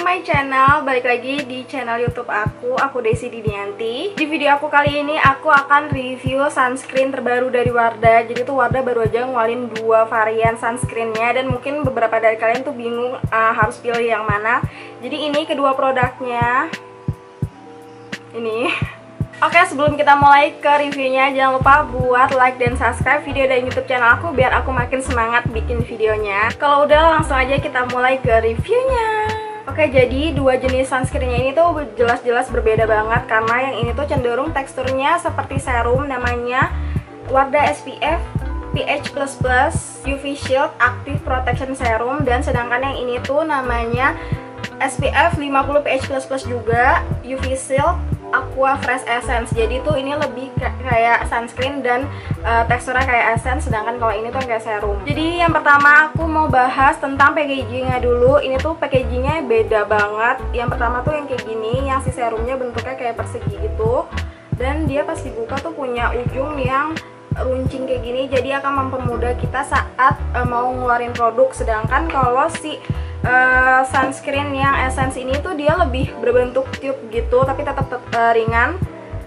my channel, balik lagi di channel YouTube aku Desi Didianti. Di video aku kali ini aku akan review sunscreen terbaru dari Wardah. Jadi tuh Wardah baru aja ngeluarin 2 varian sunscreennya, dan mungkin beberapa dari kalian tuh bingung harus pilih yang mana. Jadi ini kedua produknya. Ini. Oke, sebelum kita mulai ke reviewnya, jangan lupa buat like dan subscribe video dan YouTube channel aku biar aku makin semangat bikin videonya. Kalau udah, langsung aja kita mulai ke reviewnya. Oke, jadi 2 jenis sunscreennya ini tuh jelas-jelas berbeda banget, karena yang ini tuh cenderung teksturnya seperti serum, namanya Wardah SPF PH++ UV Shield Active Protection Serum, dan sedangkan yang ini tuh namanya SPF 50 PH++ juga UV Shield Aqua Fresh Essence. Jadi tuh ini lebih kayak sunscreen dan teksturnya kayak essence, sedangkan kalau ini tuh kayak serum. Jadi yang pertama aku mau bahas tentang packagingnya dulu. Ini tuh packagingnya beda banget. Yang pertama tuh yang kayak gini, yang si serumnya bentuknya kayak persegi gitu, dan dia pas dibuka tuh punya ujung yang runcing kayak gini, jadi akan mempermudah kita saat mau ngeluarin produk. Sedangkan kalau si sunscreen yang essence ini tuh dia lebih berbentuk tube gitu, tapi tetap ringan.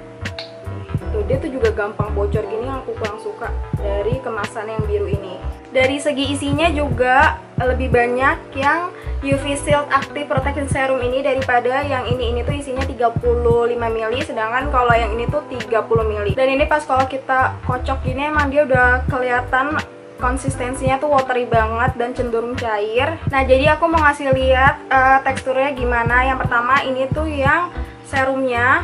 Tuh, dia tuh juga gampang bocor gini, yang aku kurang suka dari kemasan yang biru ini. Dari segi isinya juga lebih banyak yang UV Shield Active Protection Serum ini daripada yang ini tuh isinya 35 ml, sedangkan kalau yang ini tuh 30 ml. Dan ini pas kalau kita kocok gini emang dia udah kelihatan konsistensinya tuh watery banget dan cenderung cair. Nah, jadi aku mau ngasih lihat teksturnya gimana. Yang pertama ini tuh yang serumnya,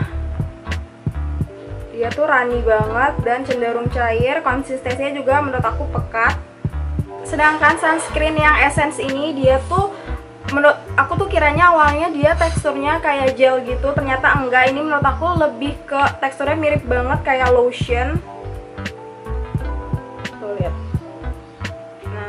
dia tuh runny banget dan cenderung cair. Konsistensinya juga menurut aku pekat. Sedangkan sunscreen yang essence ini dia tuh menurut aku tuh kiranya awalnya dia teksturnya kayak gel gitu, ternyata enggak. Ini menurut aku lebih ke teksturnya mirip banget kayak lotion. Tuh lihat. Nah,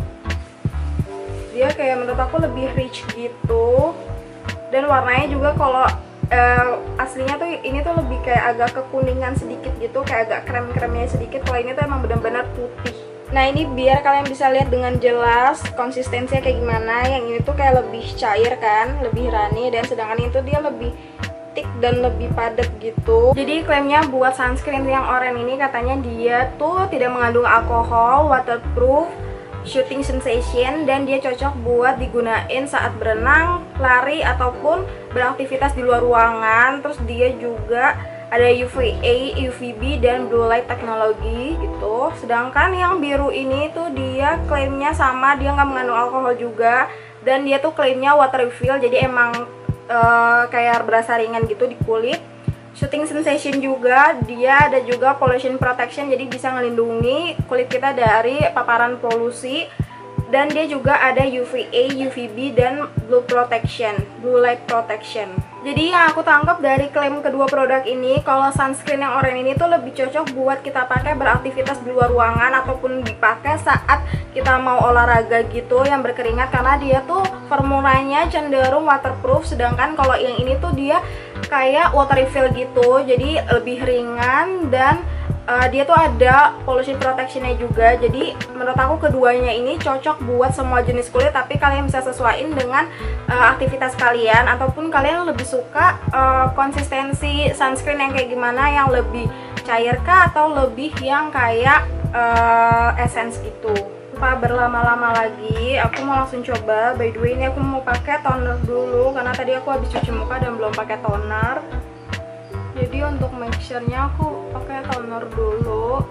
dia kayak menurut aku lebih rich gitu, dan warnanya juga kalau aslinya tuh ini tuh lebih kayak agak kekuningan sedikit gitu, kayak agak krem-kremnya sedikit. Kalau ini tuh emang benar-benar putih. Nah, ini biar kalian bisa lihat dengan jelas konsistensinya kayak gimana. Yang ini tuh kayak lebih cair kan, lebih runny, dan sedangkan itu dia lebih thick dan lebih padat gitu. Jadi klaimnya buat sunscreen yang oranye ini katanya dia tuh tidak mengandung alkohol, waterproof, shooting sensation, dan dia cocok buat digunain saat berenang, lari, ataupun beraktivitas di luar ruangan. Terus dia juga ada UVA, UVB, dan blue light teknologi gitu. Sedangkan yang biru ini tuh dia klaimnya sama, dia nggak mengandung alkohol juga, dan dia tuh klaimnya water refill, jadi emang kayak berasa ringan gitu di kulit. Shooting sensation juga, dia ada juga pollution protection, jadi bisa ngelindungi kulit kita dari paparan polusi. Dan dia juga ada UVA, UVB, dan blue light protection. Jadi yang aku tangkap dari klaim kedua produk ini, kalau sunscreen yang oranye ini tuh lebih cocok buat kita pakai beraktivitas di luar ruangan, ataupun dipakai saat kita mau olahraga gitu yang berkeringat, karena dia tuh formulanya cenderung waterproof. Sedangkan kalau yang ini tuh dia kayak water refill gitu, jadi lebih ringan, dan dia tuh ada pollution protectionnya juga. Jadi menurut aku keduanya ini cocok buat semua jenis kulit, tapi kalian bisa sesuaiin dengan aktivitas kalian, ataupun kalian lebih suka konsistensi sunscreen yang kayak gimana, yang lebih cair kah atau lebih yang kayak essence gitu. Tanpa berlama-lama lagi, aku mau langsung coba. By the way, ini aku mau pakai toner dulu karena tadi aku habis cuci muka dan belum pakai toner. Jadi untuk mixture-nya aku pakai toner dulu.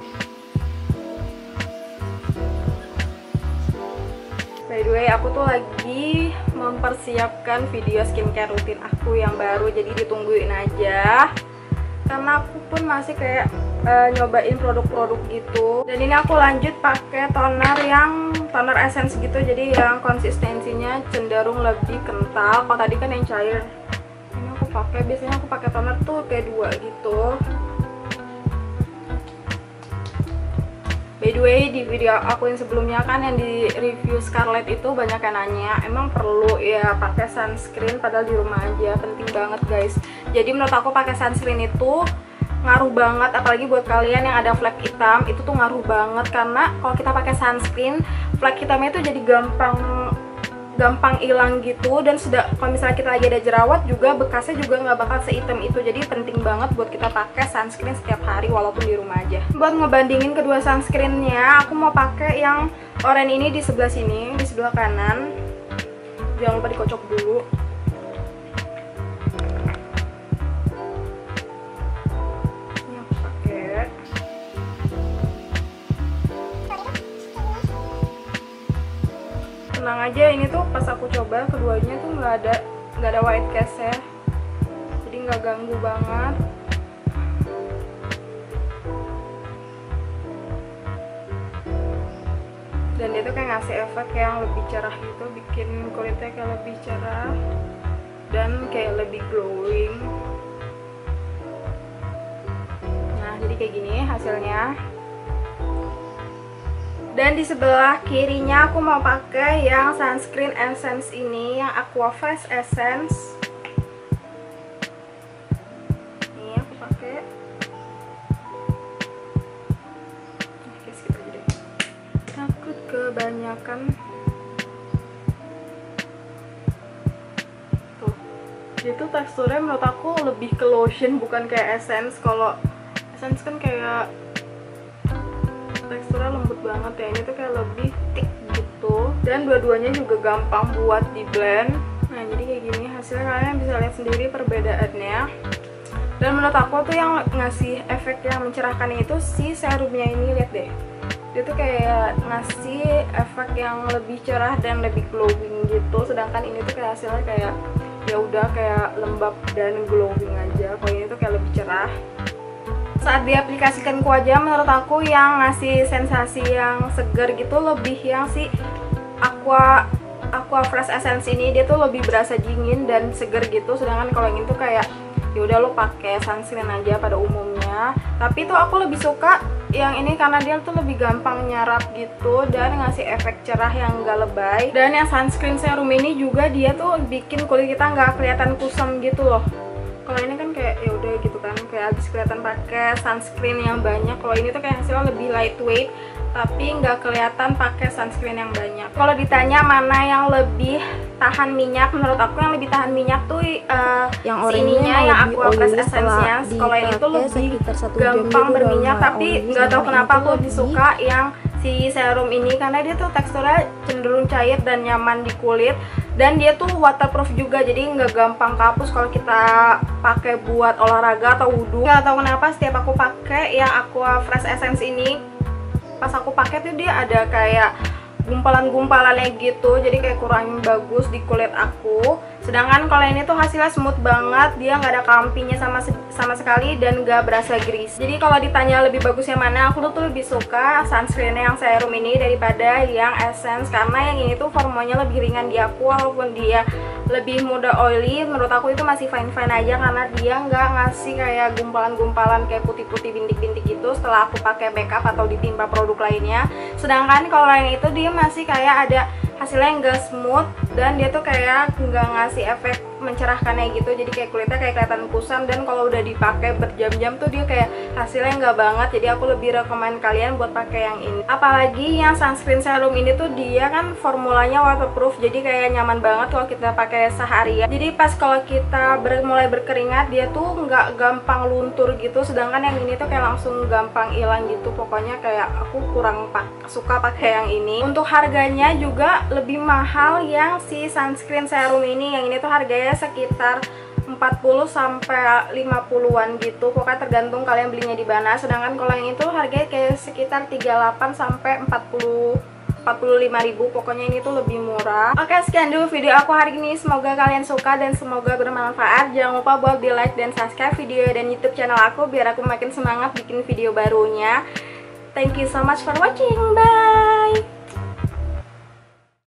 By the way, aku tuh lagi mempersiapkan video skincare rutin aku yang baru, jadi ditungguin aja. Karena aku pun masih kayak nyobain produk-produk gitu. Dan ini aku lanjut pakai toner yang toner essence gitu, jadi yang konsistensinya cenderung lebih kental. Kalau tadi kan yang cair, biasanya aku pakai toner tuh kayak 2 gitu. By the way, di video aku yang sebelumnya kan yang di review Scarlett itu banyak yang nanya, emang perlu ya pakai sunscreen padahal di rumah aja? Penting banget guys. Jadi menurut aku pakai sunscreen itu ngaruh banget, apalagi buat kalian yang ada flek hitam, itu tuh ngaruh banget. Karena kalau kita pakai sunscreen, flek hitamnya itu jadi gampang gampang hilang gitu, dan kalau misalnya kita lagi ada jerawat juga bekasnya juga nggak bakal sehitam itu. Jadi penting banget buat kita pakai sunscreen setiap hari walaupun di rumah aja. Buat ngebandingin kedua sunscreennya, aku mau pakai yang oranye ini di sebelah sini, di sebelah kanan. Jangan lupa dikocok dulu. Ini aku pakai. Tenang aja, ini tuh pas aku coba keduanya tuh nggak ada white cast ya, jadi nggak ganggu banget. Dan dia tuh kayak ngasih efek yang lebih cerah gitu, bikin kulitnya kayak lebih cerah dan kayak lebih glowing. Nah, jadi kayak gini hasilnya. Dan di sebelah kirinya aku mau pakai yang sunscreen essence ini, yang Aqua Fresh Essence. Ini aku pakai. Oke, skip aja deh. Takut kebanyakan. Tuh. Dia tuh teksturnya menurut aku lebih ke lotion, bukan kayak essence. Kalau essence kan kayak teksturnya lembut banget ya, ini tuh kayak lebih thick gitu, dan dua-duanya juga gampang buat di blend. Nah, jadi kayak gini hasilnya, kalian bisa lihat sendiri perbedaannya. Dan menurut aku tuh yang ngasih efek yang mencerahkan itu si serumnya ini, lihat deh, dia tuh kayak ngasih efek yang lebih cerah dan lebih glowing gitu, sedangkan ini tuh kayak hasilnya kayak ya udah kayak lembab dan glowing aja. Kalau ini tuh kayak lebih cerah. Saat diaplikasikan ke wajah, menurut aku yang ngasih sensasi yang segar gitu lebih yang si Aqua Fresh Essence ini, dia tuh lebih berasa dingin dan segar gitu, sedangkan kalau yang itu kayak ya udah lo pakai sunscreen aja pada umumnya. Tapi tuh aku lebih suka yang ini karena dia tuh lebih gampang nyarap gitu dan ngasih efek cerah yang enggak lebay. Dan yang sunscreen serum ini juga dia tuh bikin kulit kita nggak kelihatan kusam gitu loh. Kalau ini kan kayak ya udah gitu kan, kayak habis kelihatan pakai sunscreen yang banyak. Kalau ini tuh kayak hasilnya lebih lightweight, tapi nggak kelihatan pakai sunscreen yang banyak. Kalau ditanya mana yang lebih tahan minyak, menurut aku yang lebih tahan minyak tuh yang ininya, yang Aqua Fresh Essence-nya. Kalau ini tuh lebih gampang berminyak, tapi nggak tahu kenapa aku lebih suka yang si serum ini karena dia tuh teksturnya cenderung cair dan nyaman di kulit, dan dia tuh waterproof juga, jadi nggak gampang kapus kalau kita pakai buat olahraga atau wudhu. Nggak tahu kenapa setiap aku pakai yang Aqua Fresh Essence ini, pas aku pakai tuh dia ada kayak gumpalan-gumpalannya gitu, jadi kayak kurang bagus di kulit aku. Sedangkan kalau ini tuh hasilnya smooth banget, dia nggak ada kampinya sama sekali dan nggak berasa grease. Jadi kalau ditanya lebih bagus yang mana, aku tuh lebih suka sunscreen yang serum ini daripada yang essence, karena yang ini tuh formulanya lebih ringan di aku, walaupun dia lebih mudah oily, menurut aku itu masih fine-fine aja karena dia nggak ngasih kayak gumpalan-gumpalan kayak putih-putih bintik-bintik gitu setelah aku pakai backup atau ditimpa produk lainnya. Sedangkan kalau yang itu dia masih kayak ada hasilnya nggak smooth dan dia tuh kayak nggak ngasih efek mencerahkannya gitu, jadi kayak kulitnya kayak kelihatan kusam, dan kalau udah dipakai berjam-jam tuh dia kayak hasilnya nggak banget. Jadi aku lebih rekomen kalian buat pakai yang ini. Apalagi yang sunscreen serum ini tuh dia kan formulanya waterproof, jadi kayak nyaman banget kalau kita pakai seharian. Jadi pas kalau kita mulai berkeringat dia tuh nggak gampang luntur gitu, sedangkan yang ini tuh kayak langsung gampang hilang gitu. Pokoknya kayak aku kurang suka pakai yang ini. Untuk harganya juga lebih mahal yang si sunscreen serum ini. Yang ini tuh harganya sekitar 40 sampai 50-an gitu. Pokoknya tergantung kalian belinya di mana. Sedangkan kalau yang itu harganya kayak sekitar 38 sampai 45.000. Pokoknya ini tuh lebih murah. Oke, sekian dulu video aku hari ini. Semoga kalian suka dan semoga bermanfaat. Jangan lupa buat di like dan subscribe video dan YouTube channel aku biar aku makin semangat bikin video barunya. Thank you so much for watching. Bye.